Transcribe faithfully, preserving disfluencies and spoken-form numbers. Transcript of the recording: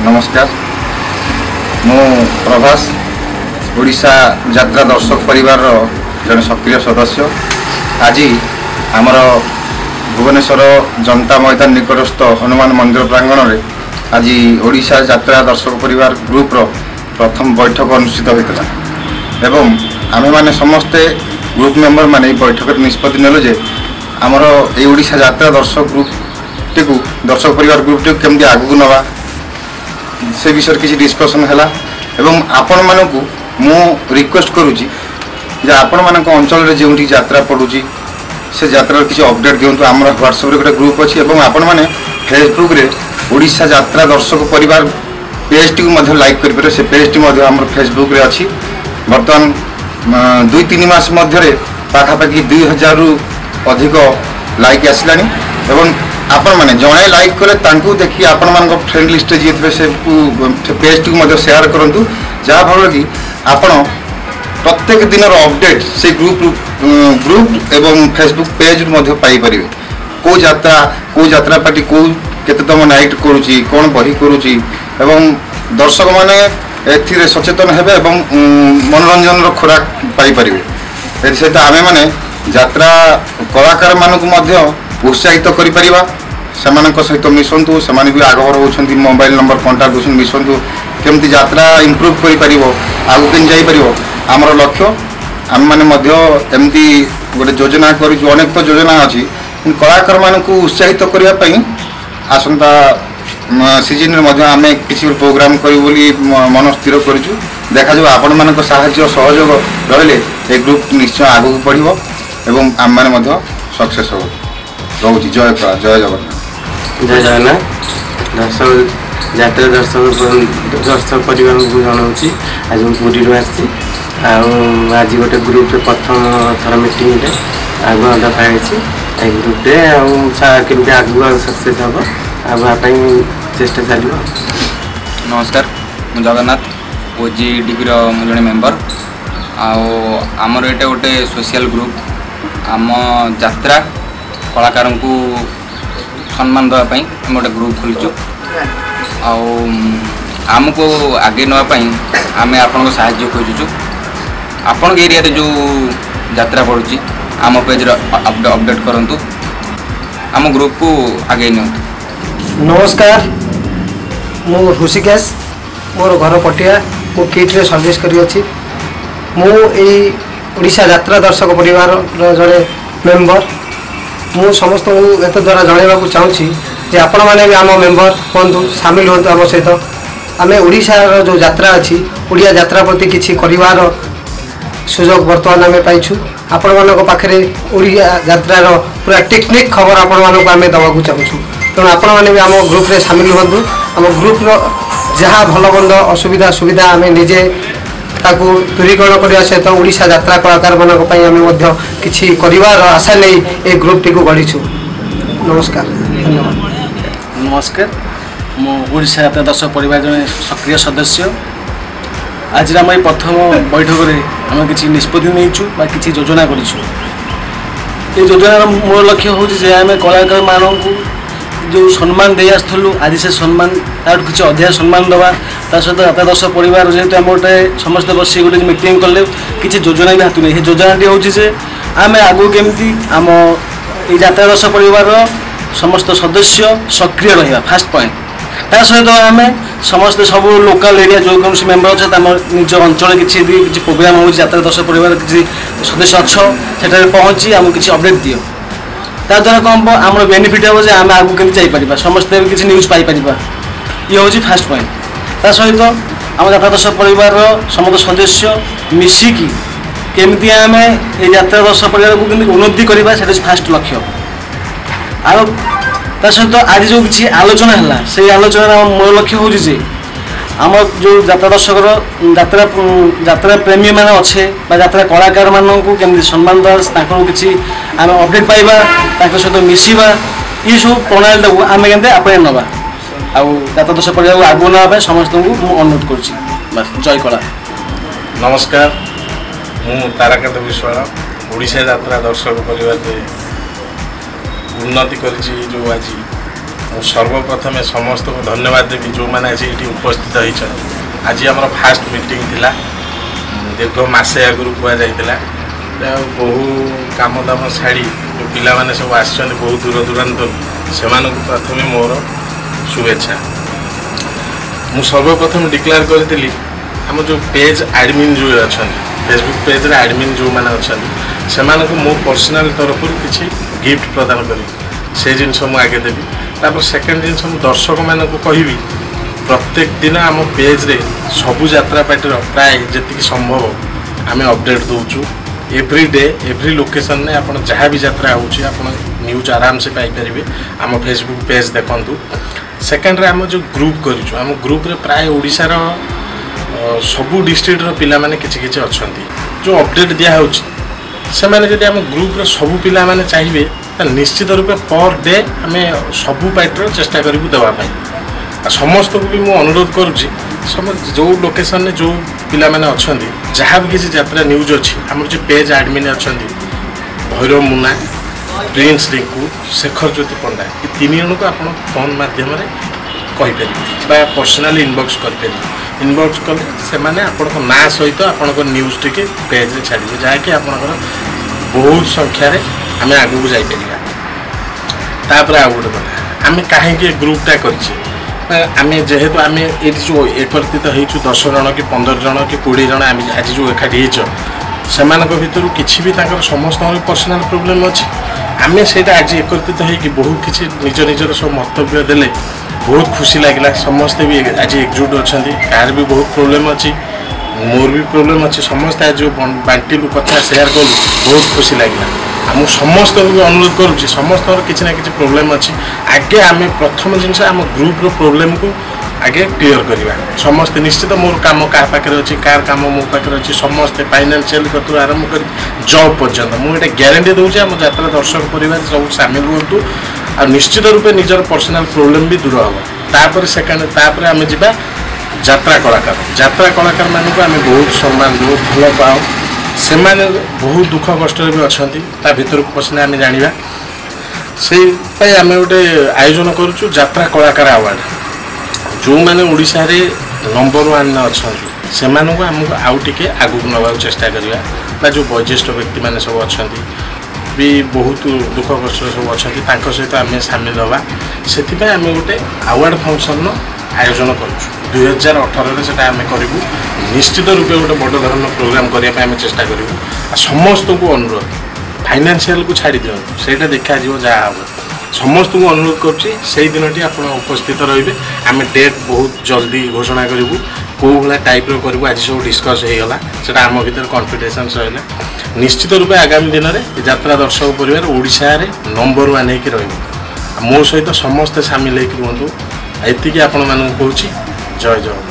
नमस्कार मु प्रभास ओडिशा जात्रा दर्शक परिवार जन सक्रिय सदस्य आज आमर भुवनेश्वर जनता मैदान निकटस्थ हनुमान मंदिर प्रांगण में आज ओडिशा जात्रा दर्शक परिवार ग्रुप रो प्रथम बैठक अनुष्ठित होता एवं आमे माने समस्ते ग्रुप मेंबर माने बैठक निष्पत्ति नेलु जे आमर ए ओडिशा जात्रा दर्शक ग्रुप टी दर्शक परिवार ग्रुप टी केमती आगु नवा से विषय किसी डिस्कसन है एवं आपण मानकु मु रिक्वेस्ट करुची जे आपण मानक अंचल रे जेउठी यात्रा पडुची से यात्रा किसी अपडेट दियंतु हमर व्हाट्सएप रे गोटे ग्रुप अछि एवं आपण माने फेसबुक रे ओडिशा यात्रा दर्शक परिवार पेज टी मध्य लाइक करि परबे से पेज टी मध्य हमर फेसबुक रे अछि वर्तमान दुई तीन मास मध्य रे पाखा पाखी दुई हजार रु अधिक लाइक आसिलानी एवं आपण माने जणे लाइक कले तांकू देखि आपण मान फ्रेंड लिस्ट जे थे से पेज टी मध्य शेयर करंतु जा भलो कि आपण प्रत्येक दिन अपडेट से ग्रुप ग्रुप एवं फेसबुक पेज मध्य पाई परिबे को यात्रा को यात्रा पार्टी को केततम नाइट करूची कोन बही करूची एवं दर्शक माने एथिरे सचेतन हेबे एवं मनोरंजन रो खोराक पाई परिबे एथि से आमे माने यात्रा कलाकार मानक मध्य उत्साहित करि परिबा सेमानक सहित मिसंतु सेमाने भी आगवर होछंती मोबाइल नंबर कांटेक्ट होछन मिसंतु केमती यात्रा इंप्रूव करि परिबो आगु केन जाई परिबो हमर लक्ष्य आम माने मध्य एमती गोटे योजना करू अनेक तो योजना अछि कलाकार मानक उत्साहित करिया पई आसंता सीजन रे मध्य आमे किसी प्रोग्राम करी बोली मन स्थिर करिछु देखा जो आपण मानक सहाय्य सहयोग रहले ए ग्रुप निश्चय आगु बढ़िबो एवं आम माने मध्य सक्सेस हो रोजी जय का जय जगन्नाथ जय जगन्नाथ दर्शक जात्रा दर्शक दर्शक परिवार को जनाऊँगी आज पुरी आसी आज गोटे ग्रुप प्रथम थर मीटिंग आगुआ डकाई ग्रुप केमती आगुआ सक्सेस हम आगापी चेष्टा चलो। नमस्कार मु जगन्नाथ ओजी डिग्री मु जड़े मेम्बर आमर ये गोटे सोशल ग्रुप आम जात्रा कलाकार को सम्मान देवाई आम गोटे ग्रुप खोलीचु आमको आगे नापी आम आपण साहाय्य खोजुचु आपण एरिया जो यात्रा पड़ुची आम पेज अपडेट करंतु आम ग्रुप को आगे नियंतु। नमस्कार मु ऋषिकेश मोर घर पटिया मु किट रे सर्विस करी अछि मु एई ओडिशा यात्रा दर्शक परिवार जड़े मेंबर मु समस्त एत द्वारा जनवाक चाहूँगी जे आपण मैंने भी आम मेंबर हूँ सामिल हूँ आम सहित आम ओडिशार जो यात्रा अच्छी ओडिया यात्रा प्रति किसी कर सुजोग बर्तमान आम पाइछु आपण मान पाखे ओडिया यात्रार पूरा टेक्निक खबर आपण मानक आम दवाक चाहूँ तेणु आपण मैंने भी आम ग्रुप रे सामिल हूँ आम ग्रुप जहाँ भल मंद असुविधा सुविधा आम निजे ताकू दूरीकरण करने सहित ओडिशा यात्रा कलाकार मानक आम किसी कर आशा नहीं ए ग्रुप टी को गढ़ीछु। नमस्कार धन्यवाद। नमस्कार मु ओडिशा यात्रा दर्शक परिवार जने सक्रिय सदस्य आज आम प्रथम बैठक में आम किसी निष्पत्ति नहीं किसी योजना करूँ ये योजनार मोर लक्ष्य हूँ आम कलाकार मानक जो सम्मान दे आसलु आज से सम्मान तार किसी अधिक सम्मान दवा ता सहित यात्रा दर्शक परिवार जेहेतु आम गोटे समस्त बस गोटे मीटिंग कले किसी योजना भी हाथ नहीं योजनाटी हूँ आम आगू केमती आम यात्रा दर्शक परिवार समस्त सदस्य सक्रिय रहा फास्ट पॉइंट ता सहित आम समस्त सब लोकल एरिया जो कौन मेम्बर अच्छे निज अंचल किसी किसी प्रोग्राम हो यात्रा दर्शक परिवार किसी सदस्य अच्छे पहुँची आम किसी अपडेट दियो ता द्वारा कौन आम बेनिफिट हम जे आम आगू केमती जापर समस्ते किसी न्यूज पाइपर ये हूँ फास्ट पॉइंट ता सहित आम यात्रा दर्शक परिवार समस्त सदस्य मिसिकी केमती आम यात्रा दर्शक परिवार को केमती उन्नति करवा से फास्ट लक्ष्य आ सहित आज जो किसी आलोचना है से आलोचना मोर लक्ष्य हूँ आम जो यात्रा दर्शक यात्रा यात्रा प्रेमी मैंने अच्छे यात्रा कलाकार मानक केमती सम्मान देवा किसी आम अपडेट पाइबा सहित मिसवा ये सब प्रणाली को आम के आपणे नवा आउ यात्रा दर्शक परिवार आगू ना समस्त को अनुरोध कर जय कला। नमस्कार मु ताराकांत बिस्वाल ओडिशा यात्रा दर्शक परिवार उन्नति कर जो आज सर्वप्रथम समस्त को धन्यवाद देवी जो मैंने आज ये उपस्थित होती आज आम फास्ट मीटिंग थिला दीर्घ मसे आगु कहुला बहु कम दाम छाड़ी जो पिला माने सब आसछन बहुत दूर दूरांत से प्रथम मोर शुभेच्छा। मु सर्वप्रथम डिक्लेयर करी आम जो पेज एडमिन जो अच्छा फेसबुक पेज रे एडमिन जो मैंने अच्छा से मो पर्सनल तरफ किसी गिफ्ट प्रदान करी से जिनस मुझे आगे देवी। तापर सेकेंड जिनस दर्शक मान कहि प्रत्येक दिन आम पेज रे सबु यात्रा पार्टी प्राय जी संभव आम अपडेट दौचु एवरी डे एवरी लोकेशन ने आप जहाँ भी यात्रा होची आप न्यूज आराम से पाइपर आम फेसबुक पेज देखु। सेकेंड आम जो ग्रुप करूँ आम ग्रुप रे प्राय ओडिशार सबू डिस्ट्रिक्ट पिला माने किछि किछि अछंती जो अपडेट दिया होची से माने जदि आम ग्रुप रे सबू पिला माने चाहिए निश्चित रूपे पर डे आम सबू पार्टर चेष्टा करूँ देवाई समस्त को भी मुझे अनुरोध करुच्ची समस्त जो लोकेशन ने जो पिला माने अछंती जहाँ भी किसी यात्रा न्यूज अच्छी आम जो पेज एडमिन अच्छा भैरव मुना प्रिंस रिंकू शेखर ज्योति पंडा ये तीन जन को आप फोन मध्यम कहीपर पर्सनाली इनबॉक्स करें इनबॉक्स कले से माने आपण ना सहित आपण न्यूज टी पेज रे छाड़े जहाँकि आप बहुत संख्यार आम आगू को जापर तापर आ गए कथा आम कहीं ग्रुपटा करें जेहेतु आम ये जो एकत्रित हो दस जन कि पंद्रह जन कि कोड़े जन आम आज जो एकाठी से भितर किसी भी समस्त पर्सनाल प्रोब्लेम अच्छी आम से आज एकत्रित हो बहुत किसी निज निजर सब मंतव्य देले बहुत खुशी लगे समस्ते भी आज एकजुट अच्छा कार भी बहुत प्रोब्लेम अच्छी मोर भी प्रोब्लेम अच्छी समस्त आज जो बांटिलु कथा सेयार कलु बहुत खुशी लगे आम समस्त भी अनुरोध करुच्ची समस्त किसी ना कि प्रोब्लेम अच्छी आगे आम प्रथम जिनस आम ग्रुप रो प्रोब्लेम को आगे क्लीयर करवा समस्ते निश्चित मोर काम क्या पाखे अच्छी कार कम मो पाखे अच्छी समस्ते फाइनान्शियल कतु आरंभ कर जॉब पर्यंत मुझे ग्यारंटी दूसरी आम यात्रा दर्शक परिवार सब सामिल हुंतु आ निश्चित रूपे निजर पर्सनाल प्रोब्लेम भी दूर हम तापर सेकेंड तापर आम जा यात्रा कलाकार यात्रा कलाकार मानक आम बहुत सम्मान दू भल पाओ से माने बहुत दुख कष्ट भी अच्छा ता भर को पसने आम जाना से आम गोटे आयोजन करुचु यात्रा कलाकार अवार्ड जो मैंने ओडिशा रे नंबर वन अच्छा से आमको आउ टे आगू नवा चेष्टा करवा जो वयोज्येष्ठ व्यक्ति मैंने सब अच्छा भी बहुत दुख कष्ट सब अच्छा सहित आम सामिल हवा से आम गोटे अवार्ड फंक्शन आयोजन करुँ दुई हजार अठर से आम करूँ निश्चित रूपे गोटे बड़ धरण प्रोग्राम करने चेष्टा करूँ समस्त को अनुरोध फाइनान्शियल को छाड़ी दिखाँ से देखा जहाँ हम समस्त को अनुरोध करुँच दिन टी आप उपस्थित रे आम डेट बहुत जल्दी घोषणा करूँ कौ भाया टाइप करूँ आज सब डिस्कस होगा से आम भर कन्फिडेन्स रहा निश्चित रूपे आगामी दिन में यात्रा दर्शक परिवार ओडिशा रे नंबर वन होकर रही मो सहित समस्ते सामिल होकर रुहतु एति आपण मानू कहूँ जय जगन्नाथ।